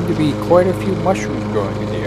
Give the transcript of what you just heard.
seem to be quite a few mushrooms growing in the